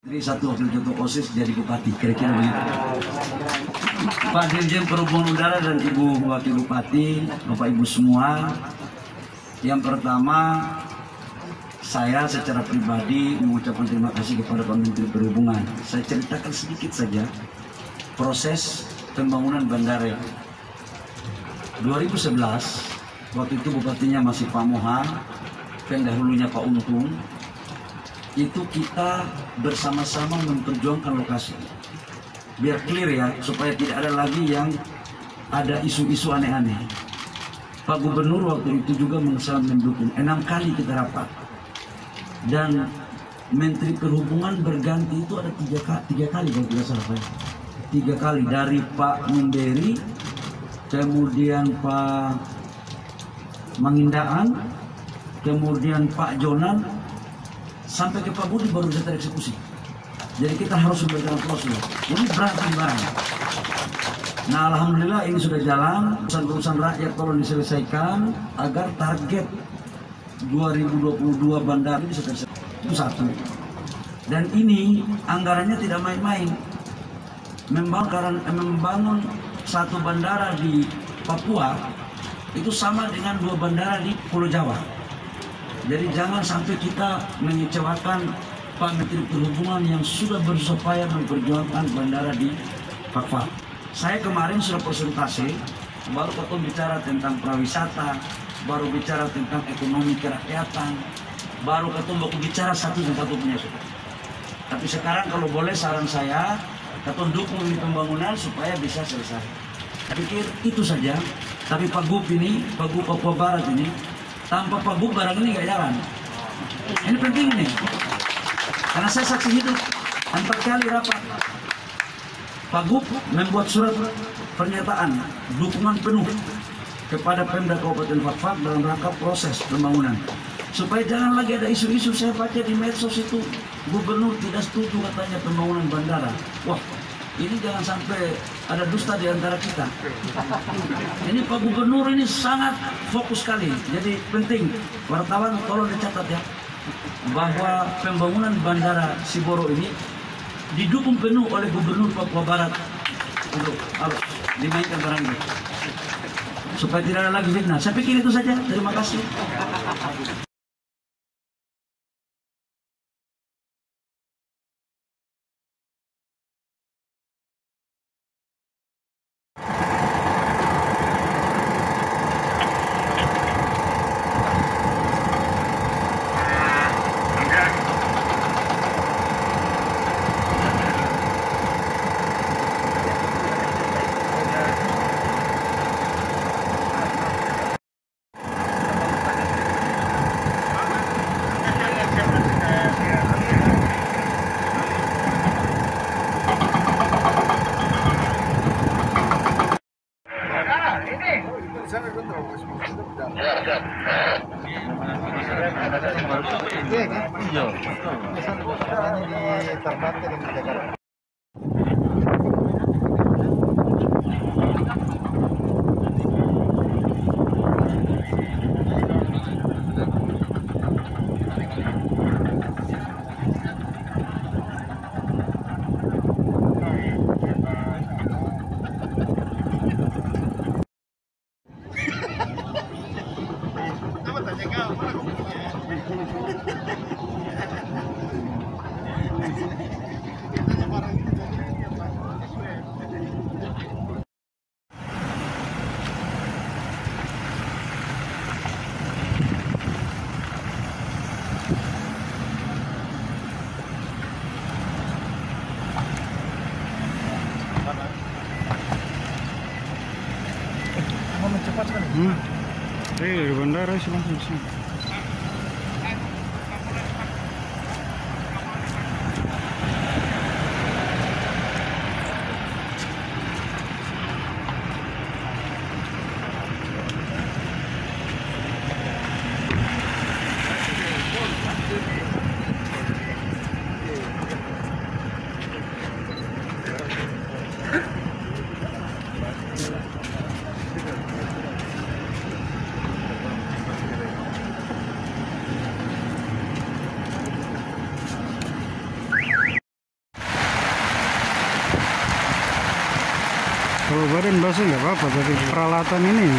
Jadi satu wakil ketua OSIS jadi bupati, kira-kira begitu. Pak Dirjen Perhubungan Udara dan Ibu Wakil Bupati, Bapak Ibu semua, yang pertama saya secara pribadi mengucapkan terima kasih kepada Pak Menteri Perhubungan. Saya ceritakan sedikit saja proses pembangunan bandara. 2011, waktu itu bupatinya masih Pak Moha, pendahulunya Pak Untung. Itu kita bersama-sama memperjuangkan lokasi. Biar clear ya, supaya tidak ada lagi yang ada isu-isu aneh-aneh. Pak Gubernur waktu itu juga sangat mendukung. 6 kali kita rapat. Dan Menteri Perhubungan berganti itu ada tiga kali kalau tidak salah Pak. 3 kali dari Pak Memberi, kemudian Pak Mangindaan, kemudian Pak Jonan, sampai ke Pak Budi baru bisa tereksekusi. Jadi kita harus memberikan proses. Ini berat barang. Nah, alhamdulillah ini sudah jalan. Urusan rakyat tolong diselesaikan agar target 2022 bandara bisa terselesaikan. Itu satu. Dan ini anggarannya tidak main-main. Membangun satu bandara di Papua itu sama dengan 2 bandara di Pulau Jawa. Jadi jangan sampai kita mengecewakan Pak Menteri Perhubungan yang sudah berupaya memperjuangkan bandara di Papua. Saya kemarin sudah presentasi, baru ketemu bicara tentang prawisata, baru bicara tentang ekonomi kerakyatan, baru ketemu bicara satu punya sudah. Tapi sekarang kalau boleh saran saya, ketemu dukung ini pembangunan supaya bisa selesai. Saya pikir itu saja. Tapi Pak Gub ini, Pak Gub Papua Barat ini, tanpa Pak Gub barang ini nggak jalan. Ini penting nih, karena saya saksi hidup 4 kali rapat. Pak Gub membuat surat pernyataan dukungan penuh kepada Pemda Kabupaten Fakfak dalam rangka proses pembangunan. Supaya jangan lagi ada isu-isu. Saya baca di medsos itu Gubernur tidak setuju katanya pembangunan bandara. Wah, ini jangan sampai ada dusta di antara kita. Ini Pak Gubernur ini sangat fokus sekali. Jadi penting, wartawan tolong dicatat ya, bahwa pembangunan bandara Siboro ini didukung penuh oleh Gubernur Papua Barat untuk harus dimainkan barang ini. Supaya tidak ada lagi fitnah. Saya pikir itu saja. Terima kasih. Bandara sih langsung sini. Kalau badan basah nggak apa-apa, tapi peralatan ini.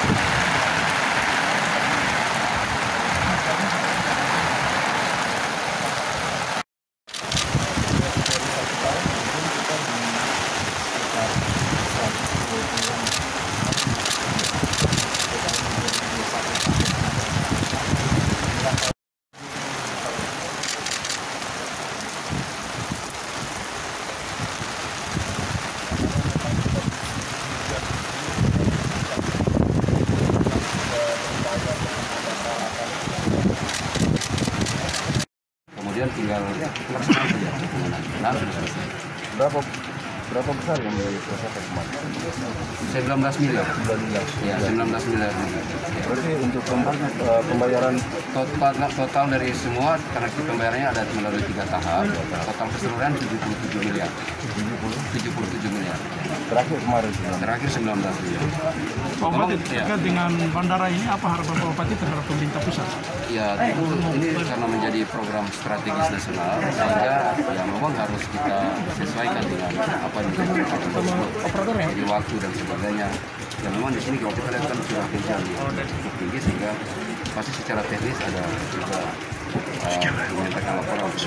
Kemudian tinggal pelaksanaan saja. Nah, sudah selesai. Berapa besar yang diselesaikan kemarin? 19 miliar. 9 miliar. Ya, 19 miliar. Berarti untuk pembayaran Total dari semua, karena pembayarannya ada melalui 3 tahap. Total keseluruhan 77 miliar. 77 miliar. terakhir kemarin? Terakhir 19 miliar. Pak Bupati, terkait dengan bandara ini apa harapan Pak Bupati terhadap pemerintah pusat? Ya, tentu ini karena menjadi program strategis nasional, sehingga ya memang harus kita sesuaikan dengan apa yang jadi waktu dan sebagainya. Ya memang di sini kalau kita lihat kan sudah hujan cukup tinggi, sehingga pasti secara teknis ada juga memintakan laporan untuk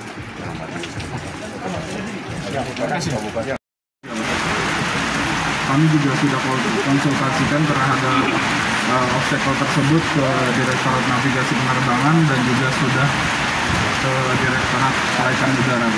Kami juga sudah konsultasikan terhadap obstacle tersebut ke Direktorat Navigasi Penerbangan dan juga sudah ke Direktorat Kelaikan Udara.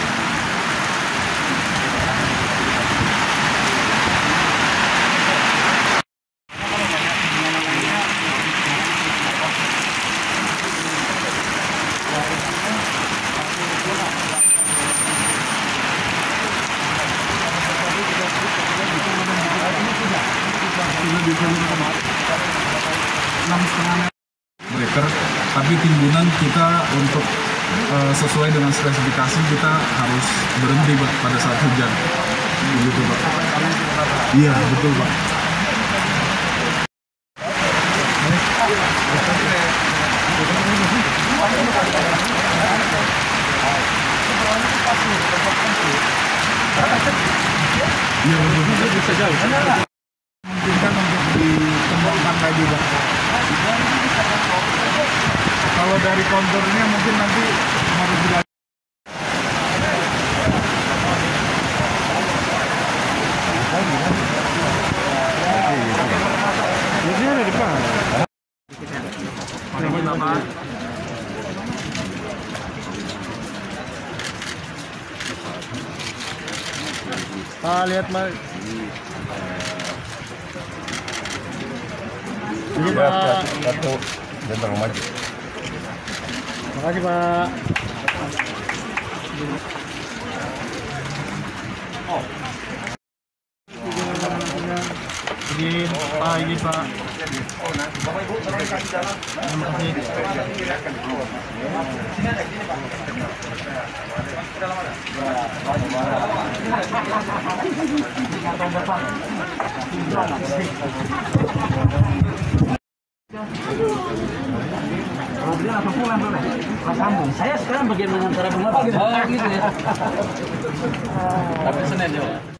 Breaker, tapi timbunan kita untuk sesuai dengan spesifikasi kita harus berhenti Pak pada saat hujan, begitu Pak. Iya betul Pak. Iya betul, bisa jauh. Mungkinkan untuk dikembangkan lagi Pak. Kalau dari konturnya mungkin nanti harus dilakukan. Ini ada di depan. Pak, lihat Pak. Ini Pak. Satu jenderal maju. Makasih Pak. Ini Pak, ini Pak. Terima Kalau apa pulang boleh? Sambung. Saya sekarang bagian mengantar bunga. Oh gitu ya. Tapi Senin ya.